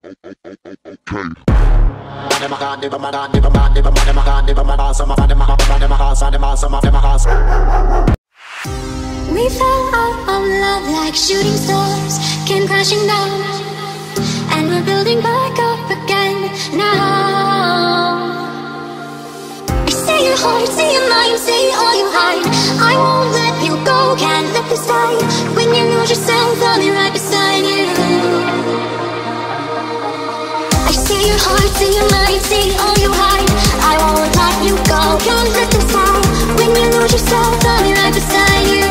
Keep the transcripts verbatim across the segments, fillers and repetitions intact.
We fell out of love like shooting stars, came crashing down, and we're building back up again now. I see your heart, see your mind, see all you hide. I won't let you go, can't let this die. When you lose yourself, I'll be right beside you. I see your heart, see your mind, see all you hide. I won't let you go, can't let this die. When you lose yourself, I'll be right beside you.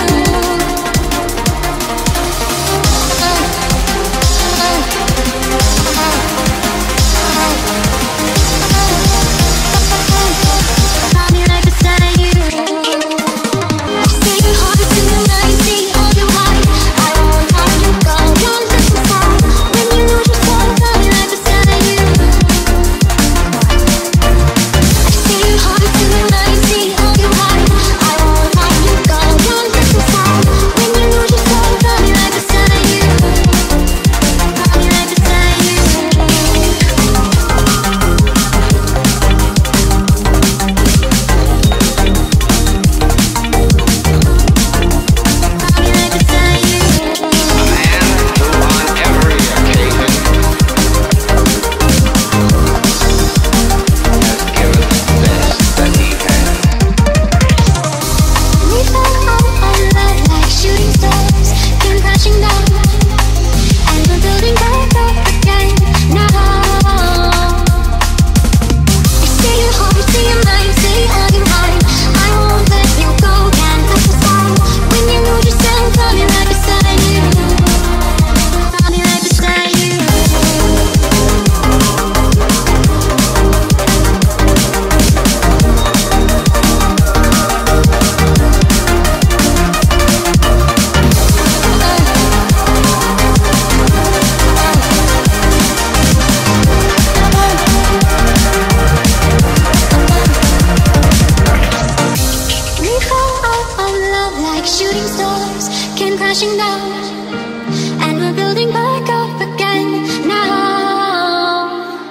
Shooting stars came crashing down, and we're building back up again now.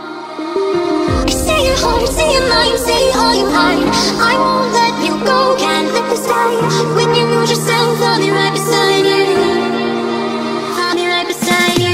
I see your heart, see your mind, see all you hide. I won't let you go, can't let this die. When you lose yourself, I'll be right beside you. I'll be right beside you.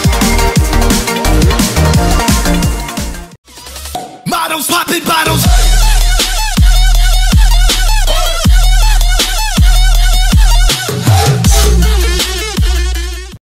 Bottles popping bottles.